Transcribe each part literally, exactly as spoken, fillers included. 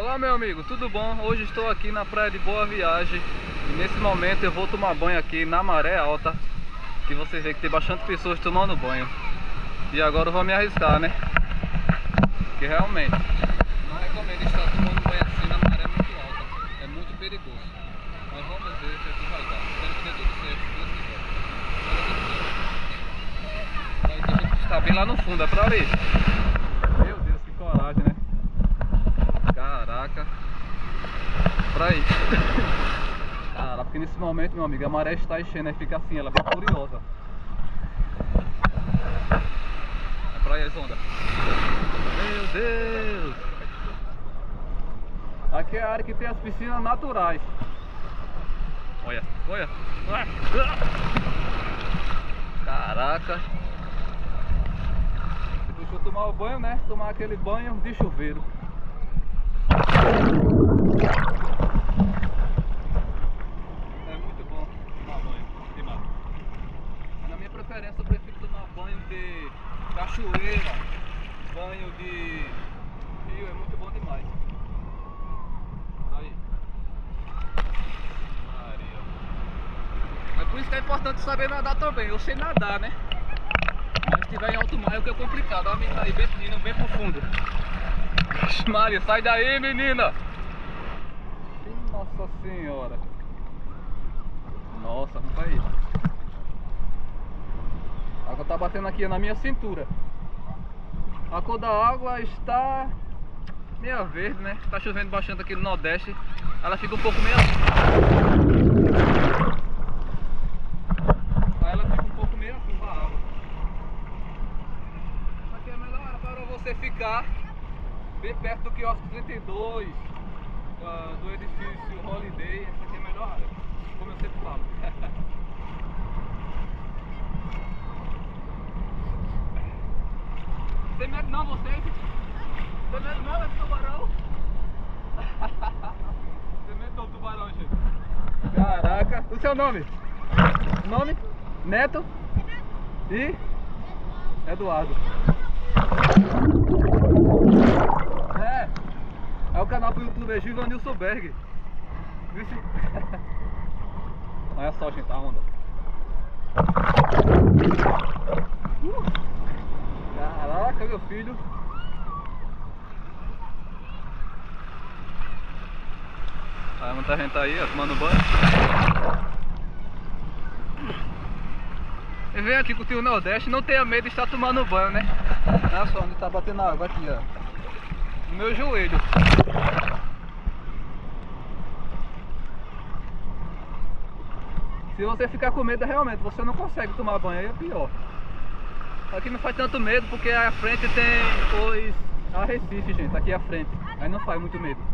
Olá meu amigo, tudo bom? Hoje estou aqui na praia de Boa Viagem e nesse momento eu vou tomar banho aqui na maré alta, que vocês veem que tem bastante pessoas tomando banho. E agora eu vou me arriscar, né? Que realmente não recomendo estar tomando banho assim na maré muito alta, é muito perigoso. Mas vamos ver se aqui vai dar. Espero que dê tudo certo, se Deus quiser. Aí tem gente que está bem lá no fundo, é pra ali. Meu Deus, que coragem, né? Caraca. Pra aí. Cara, porque nesse momento, meu amigo, a maré está enchendo, aí fica assim, ela é bem furiosa. É pra aí as ondas. Meu Deus. Aqui é a área que tem as piscinas naturais. Olha, olha. Caraca. Deixa eu tomar o banho, né? Tomar aquele banho de chuveiro. É muito bom tomar banho de mar. Na minha preferência eu prefiro tomar banho de cachoeira, banho de rio, é muito bom demais. Aí. Maria. É por isso que é importante saber nadar também. Eu sei nadar, né? Mas se estiver em alto mar é o que é complicado. Olha a menina aí, bem menina, bem profundo. Maria, sai daí, menina! Nossa senhora! Nossa, não vai ir. A água tá batendo aqui na minha cintura. A cor da água está meio verde, né? Tá chovendo bastante aqui no Nordeste. Ela fica um pouco meio assim. Aí ela fica um pouco meio assim, a água. Aqui é a melhor hora para você ficar bem perto do quiosque trinta e dois, uh, do edifício Holiday. Essa aqui é a melhor área, como eu sempre falo. Tem medo não, vocês? Tem medo não, é do tubarão? Tem medo do tubarão, gente? Caraca, o seu nome? O nome? Neto? E? Eduardo. É, é o canal pro YouTube, é Givanilson Berg. Vixe. Olha só, gente, a onda. Uh, caraca, meu filho. Aí muita gente aí, ó, tomando banho. E vem aqui curtir o Nordeste, não tenha medo de estar tomando banho, né? Olha só onde tá batendo a água aqui, ó. No meu joelho. Se você ficar com medo, realmente você não consegue tomar banho, aí é pior. Aqui não faz tanto medo porque à frente tem os arrecifes, gente, aqui à frente. Aí não faz muito medo.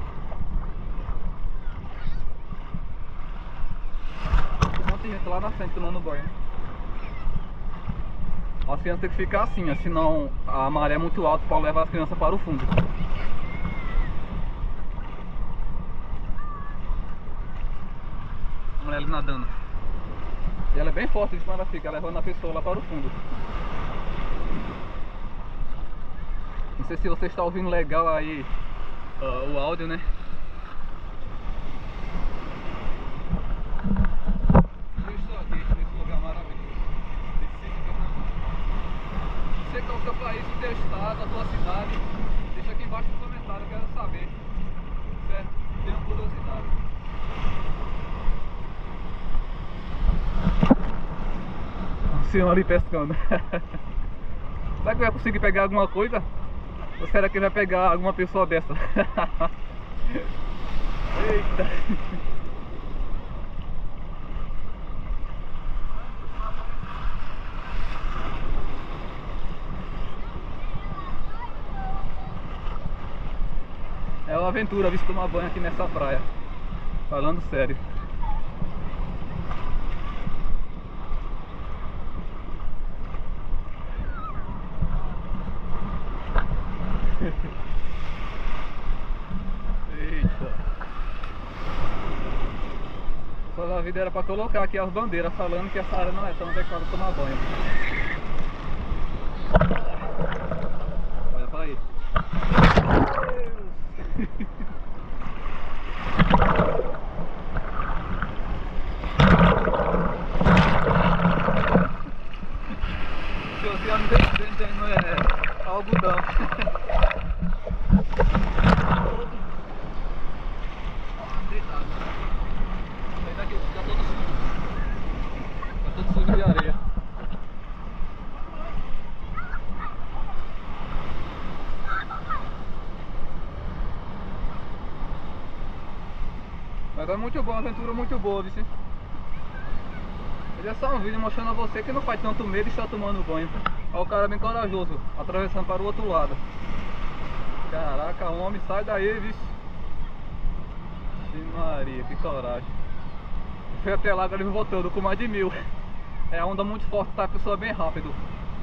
Tem um monte de gente lá na frente tomando banho. As crianças têm que ficar assim, ó, senão a maré é muito alta para levar as crianças para o fundo. A mulher ali nadando. E ela é bem forte quando ela fica, levando a pessoa lá para o fundo. Não sei se você está ouvindo legal aí uh, o áudio, né? Eu estou aqui nesse lugar maravilhoso. Você qual é o seu país, o teu estado, a tua cidade? Deixa aqui embaixo no comentário, eu quero saber. Certo? Tenho curiosidade. O senhor ali pescando. Será que vai conseguir pegar alguma coisa? Ou será que vai pegar alguma pessoa dessa? Eita! É uma aventura vir tomar banho aqui nessa praia. Falando sério. Eita. Toda a vida era para colocar aqui as bandeiras falando que essa área não é tão adequada para tomar banho. Olha pra aí. Deus. algodão. Deitado. Sai daqui, fica todo sujo. Fica todo sujo de areia. Mas é muito boa, aventura muito boa, viu? Ele é só um vídeo mostrando a você que não faz tanto medo e está tomando banho. Olha o cara bem corajoso, atravessando para o outro lado. Caraca, homem, sai daí, vixe. Vixe Maria, que coragem. Foi até lá, agora ele voltando com mais de mil. É a onda muito forte, tá a pessoa bem rápido.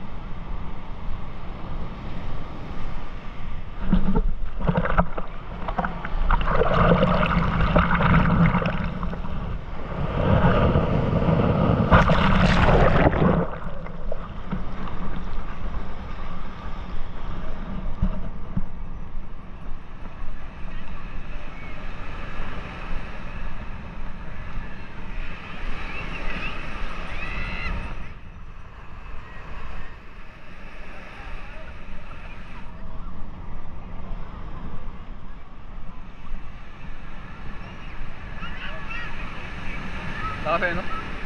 Tá vendo?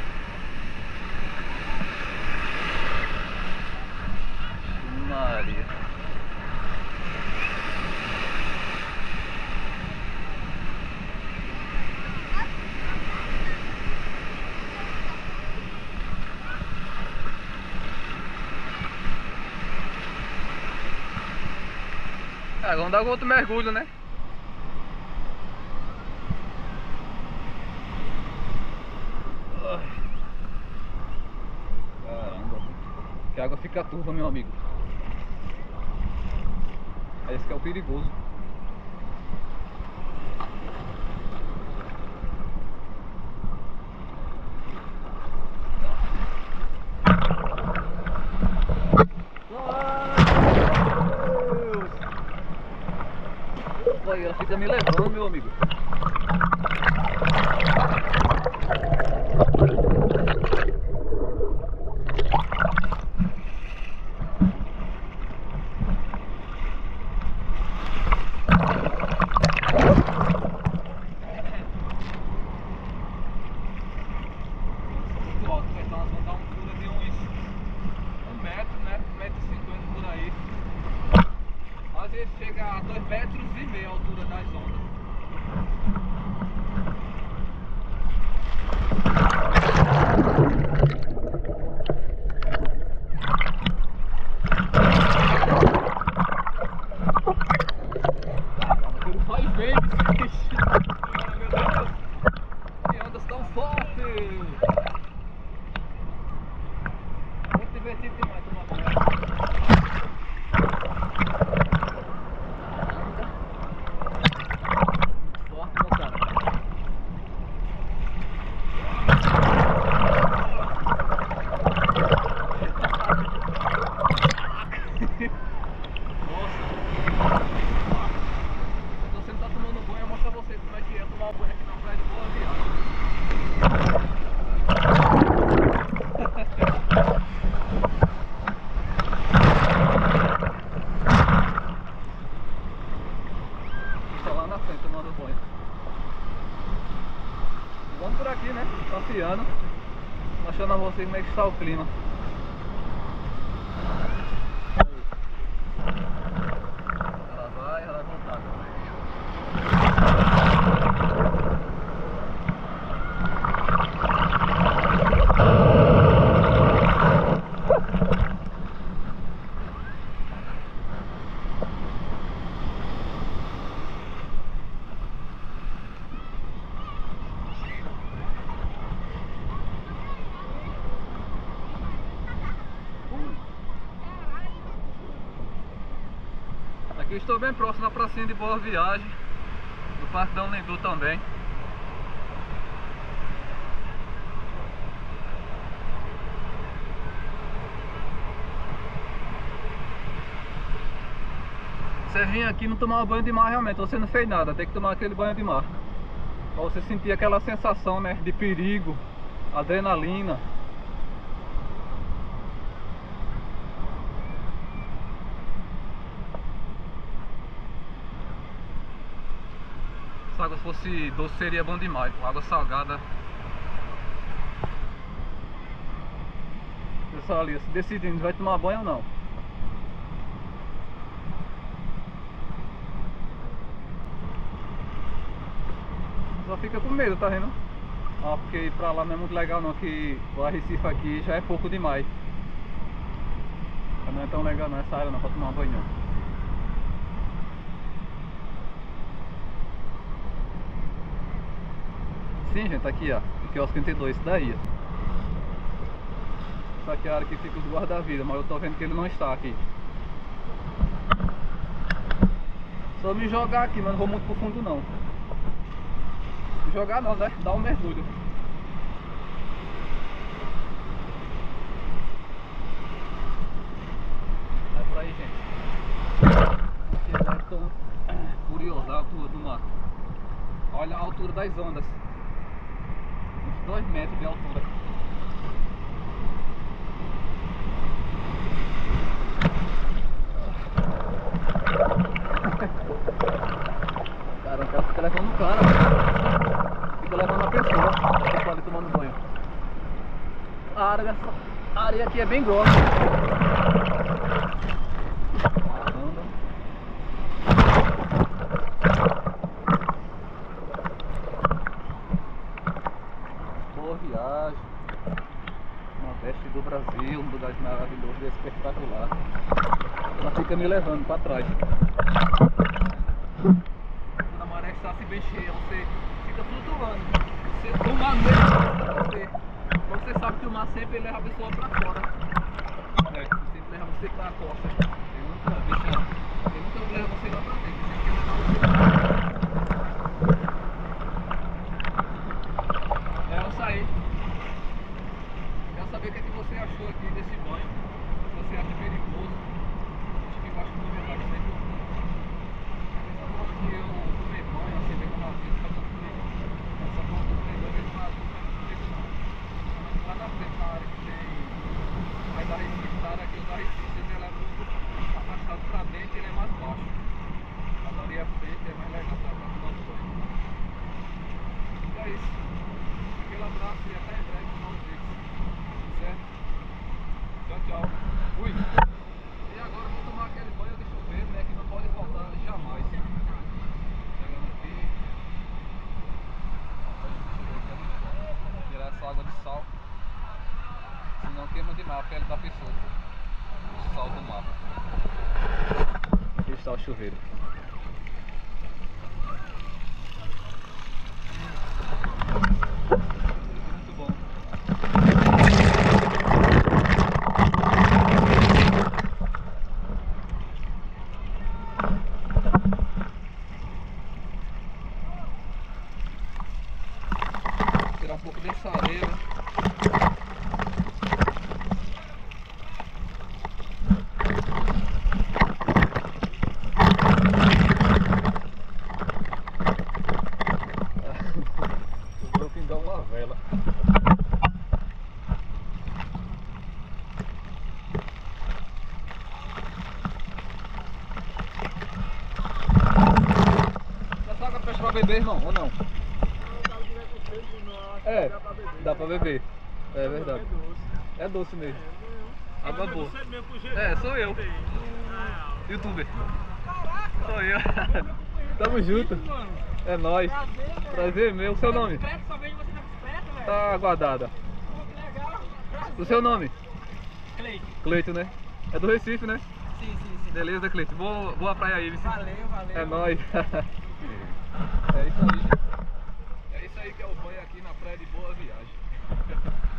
Maria. É, vamos dar outro mergulho, né? Caramba, que a água fica turva, meu amigo. Esse que é o perigoso. Olha, ela fica me levando, meu amigo. Chega a dois metros e meio a altura das ondas. Vai ver, bicho. Meu Deus, que ondas tão fortes. Muito divertido demais tomar banho. Vamos por aqui, né? Passeando, mostrando a vocês como é que está o clima. Ela vai, ela vai voltar. Aqui estou bem próximo da pracinha de Boa Viagem, do Parque da Unimbu também. Você vir aqui não tomar banho de mar, realmente você não fez nada, tem que tomar aquele banho de mar pra você sentir aquela sensação, né, de perigo, adrenalina. Se a água fosse doce seria bom demais, com água salgada. Pessoal ali, se decidindo, vai tomar banho ou não. Só fica com medo, tá vendo? Ah, porque ir pra lá não é muito legal não, que o Arrecife aqui já é pouco demais. Não é tão legal não essa área não, pra tomar banho não. Sim, gente, tá aqui ó, o quiosque trinta e dois, isso daí ó. Essa aqui é a área que fica os guarda-vida, mas eu tô vendo que ele não está aqui. Só me jogar aqui, mas não vou muito pro fundo não. Jogar não, né? Dá um mergulho. Vai por aí, gente. Aqui agora estou curioso a altura do mar. Olha a altura das ondas. Uns dois metros de altura. Cara, o cara fica levando o cara. Fica levando a pessoa. A pessoa ali tomando banho. A área dessa a areia aqui é bem grossa. Caramba. Boa viagem. Nordeste do Brasil, um lugar maravilhoso e espetacular. Ela fica me levando para trás. Quando a maré está se bem cheia, você fica flutuando. Você, o mar mesmo, você, você sabe que o mar sempre leva a pessoa para fora. É, sempre leva você para a costa. Ele nunca deixa, ele nunca leva você lá para frente. Ele sempre quer levar você. É, eu saí. Quero saber o que, é que você achou aqui desse banho. Se você acha perigoso. Acho que embaixo do comentário sempre. Essa forma que eu tomei banho, assim, bem como assim, só que eu tomei. Essa forma que eu tomei banho, eu não acho que não não. Mas lá na frente, na área que tem mais da Recife, na área que eu da Recife, ele é muito afastado pra dentro e ele é mais baixo. Mas ali à frente é mais legal pra tomar banho. E é isso. Aquele abraço e até em breve com novos vídeos. Certo? Tchau, tchau. Fui! E agora eu vou tomar aquele banho de chuveiro, né? Que não pode faltar jamais. Chegando aqui. Tirar essa água de sal. Senão queima demais a pele da pessoa. O sal do mar. Aqui está o chuveiro. Muito bom. Tirar um pouco dessa areia. Sobrou pingar uma vela. Essa água fecha pra beber, irmão, ou não? É, dá pra beber. É verdade. É doce mesmo. Água boa. É, sou eu. Youtuber. Sou eu. Tamo junto. É nóis. Prazer meu. O seu nome? Tá guardada. O seu nome? Cleito. Cleito, né? É do Recife, né? Sim, sim, sim. Beleza, Cleito. Boa, boa praia aí, Vicente. Valeu, valeu. É nóis. É isso aí, gente. É isso aí que é o banho aqui na praia de Boa Viagem.